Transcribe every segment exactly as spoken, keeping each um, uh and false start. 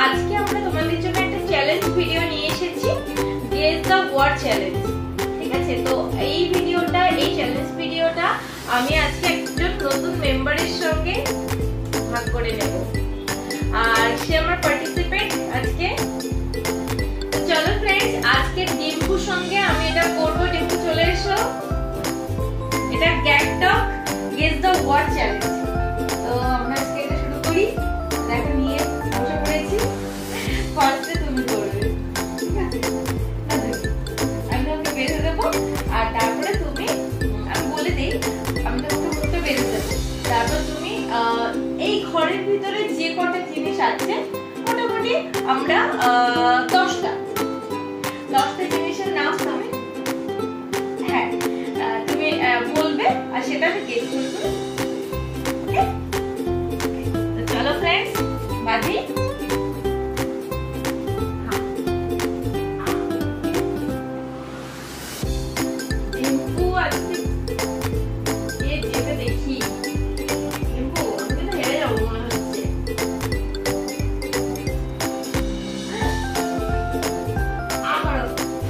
আজকে আমরা তোমাদের জন্য একটা চ্যালেঞ্জ ভিডিও নিয়ে এসেছি, গেস দ্য ওয়ার্ড চ্যালেঞ্জ। ঠিক আছে, তো এই ভিডিওটা এই চ্যালেঞ্জ ভিডিওটা আমি আজকে একজন নতুন মেম্বারের সঙ্গে ভাগ করে নেব, আর সে আমার পার্টিসিপেট আজকে। তো চলো ফ্রেন্ডস, আজকে ডিম্পুর সঙ্গে আমি এটা করব। ডিম্পু চলে এসো। এটা গ্যাগটক গেস দ্য ওয়ার্ড চ্যালেঞ্জ। তো আমরা আজকে এটা শুরু করি। দেখো নিয়ে বসে পড়েছি। ফার্স্টে তুমি করবে, ঠিক আছে? আমি তোমাকে বেঁধে দেবো, আর তারপরে তুমি, আমি বলে দিই, আমি তোমাকে মুখটা বেঁধে দেবো। তারপর তুমি এই ঘরের ভিতরে যে কটা জিনিস আছে, মোটামুটি আমরা দশটা দশটা জিনিসের নাম তুমি হ্যাঁ তুমি বলবে, আর সেটা আমি গেস করবো। চলো ফ্রেন্ডস, বাজি। ডিম্পু আজকে এ যেতে দেখি। ডিম্পু, আমি তো হেরে যাবো মনে হচ্ছে। আবারও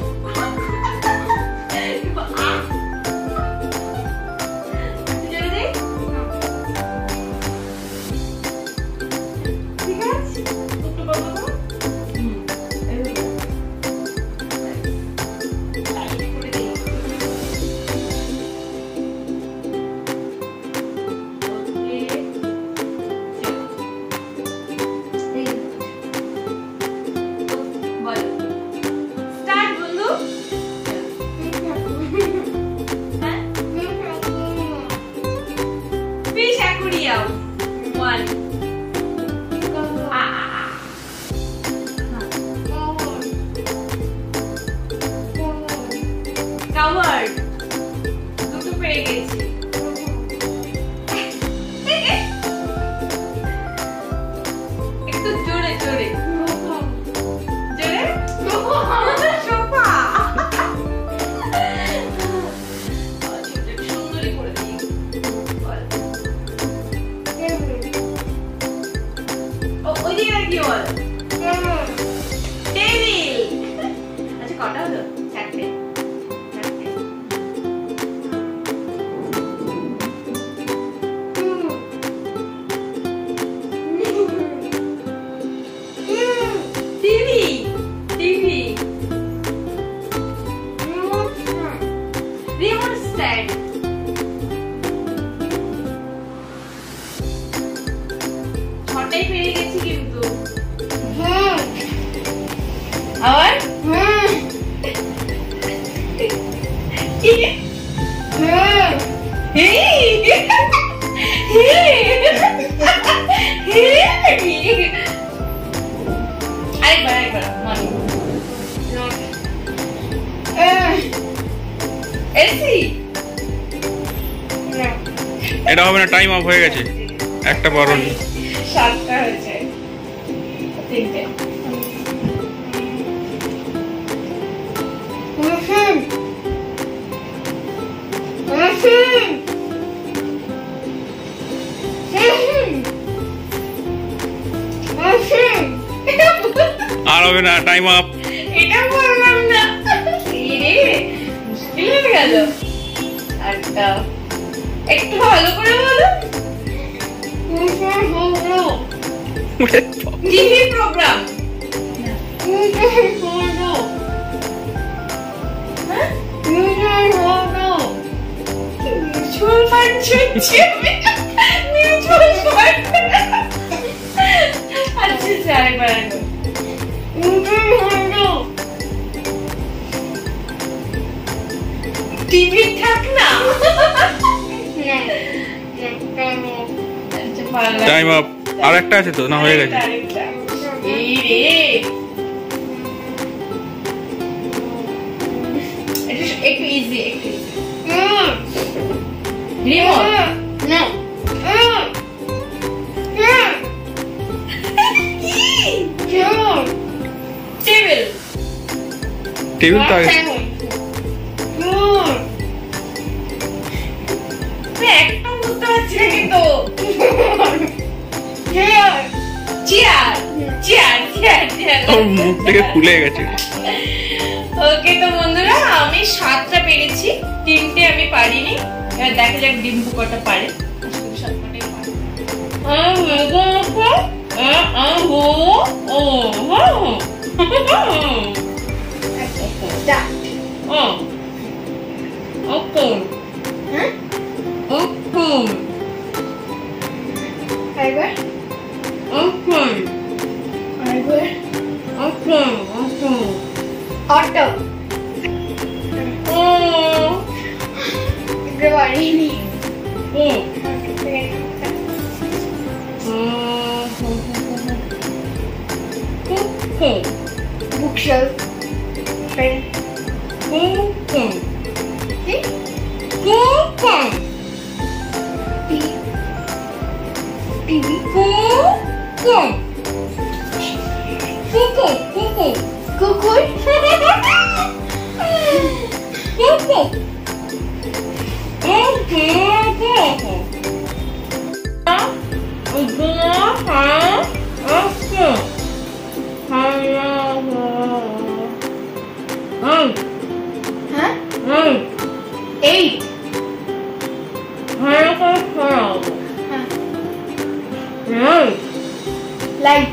one. Ah. Covered. দুটো পেয়ে গেছি। একটু জোরে জোরে জোরে সোফা। সুন্দরী করে দিই। কি বল? টেবিল। আচ্ছা, কটা হলো? চারটে। চারটে। টিভি। টিভি। Remote stand. ছটাই পেয়ে গেছি কিন্তু। আবার আরেকবার আরেকবার এসি। এটা হবে না, টাইম অফ হয়ে গেছে। একটা বড় সাতটা হয়েছে। তিনটে। আর হবে না, টাইম আপ। এটা বললাম না, রে মুশকিল হয়ে গেল। আচ্ছা, একটু ভালো করে বলো। TV programme. Mutual fund. Mutual fund. আচ্ছা, আরেকবার টিভি থাক না। Time up. আর একটা আছে তো, না হয়ে গেছে? এই রে, একটু ইজি, একটু ইজি। রিমোট না। টেবিল। টেবিল তো একটা বুঝতে পারছি না কিন্তু। চেয়ার। চেয়ার। ওর মুখ থেকে ফুলে গেছে। ওকে তো বন্ধুরা, আমি সাতটা পেরেছি, তিনটে আমি পারিনি। এবার দেখা যাক ডিম্পু কটা পারে। Auto. Oh. Gravity. Oh. Oh. Bookshelf. Pen. Oh. See? Oh. T. T V. Oh. Cuckoo. Cuckoo. Cuckoo. Cuckoo. Huh? Eight. Light.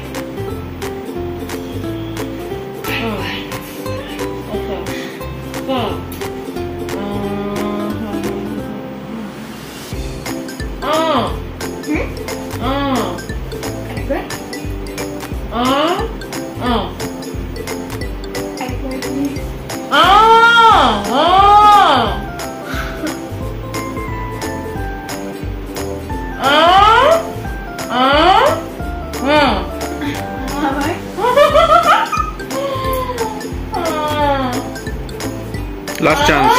Last chance.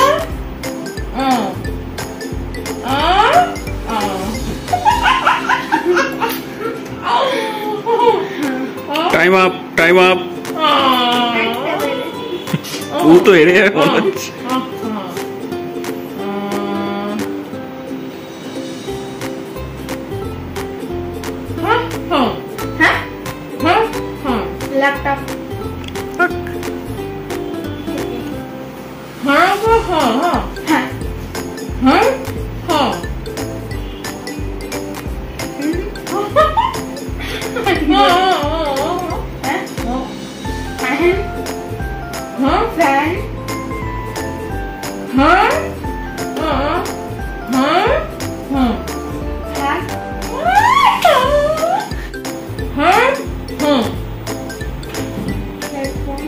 Time up. Time up. तू तो हेरे है college. Laptop. Fan. Huh? Huh? Huh? Huh? Hat. Huh? Huh? Headphone.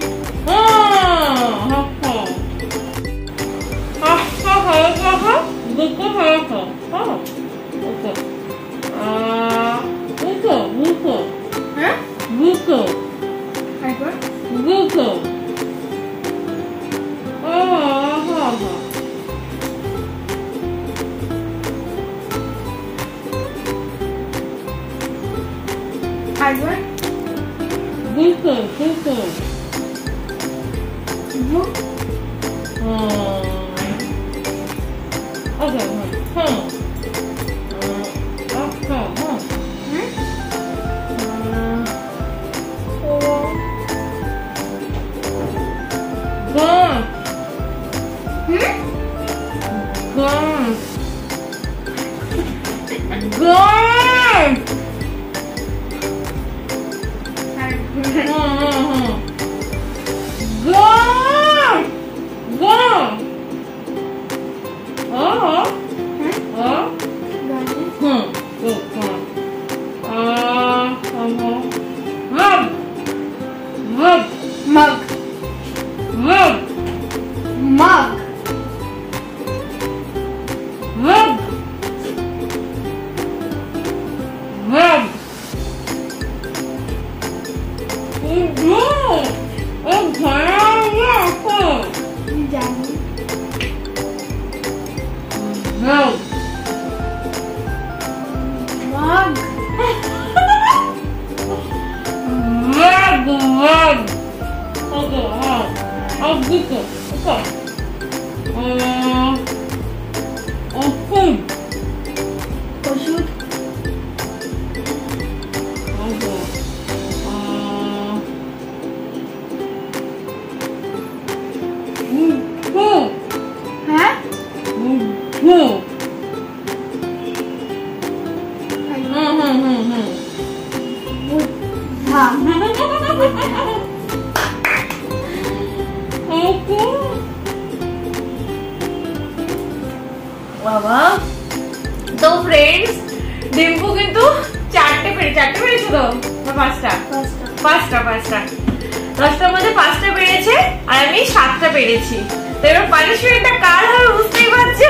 বাবা তো friends Dimpu কিন্তু চারটে পেরে চারটে পেরেছে তো পাঁচটা পাঁচটা পাঁচটা দশটার মধ্যে পাঁচটা পেরেছে আর আমি সাতটা পেরেছি। তো এবার পানিশমেন্টটা কার হবে বুঝতেই পারছো।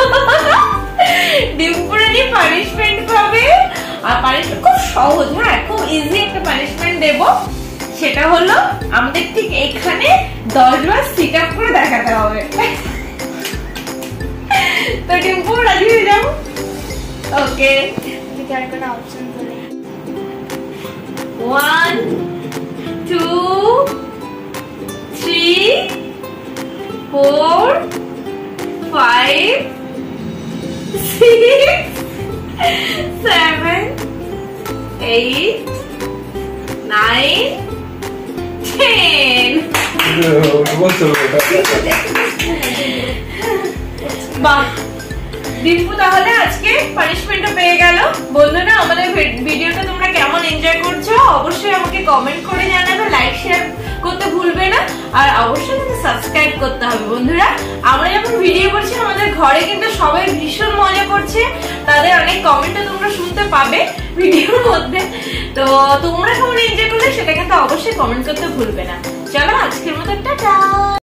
ডিম্পু রানী পানিশমেন্ট পাবে আর পানিশমেন্ট খুব সহজ, হ্যাঁ খুব ইজি একটা পানিশমেন্ট দেব। সেটা হলো আমাদের ঠিক এখানে দশ বার সিট আপ করে দেখাতে হবে। তো ডিম্পু রাজি হয়ে যাও? Okay one two three four five six seven eight nine ten. বাহ ডিম্পু তাহলে আজকে পানিশমেন্টও পেয়ে গেল। বন্ধুরা আমাদের ভিডিওটা তোমরা কেমন এনজয় করছো অবশ্যই আমাকে কমেন্ট করে জানাবে, লাইক শেয়ার করতে ভুলবে না আর অবশ্যই আমাকে সাবস্ক্রাইব করতে হবে। বন্ধুরা আমরা যখন ভিডিও করছি আমাদের ঘরে কিন্তু সবাই ভীষণ মজা করছে, তাদের অনেক কমেন্টও তোমরা শুনতে পাবে ভিডিওর মধ্যে। তো তোমরা কেমন এনজয় করলে সেটা কিন্তু অবশ্যই কমেন্ট করতে ভুলবে না। চলো আজকের মতো টাটা।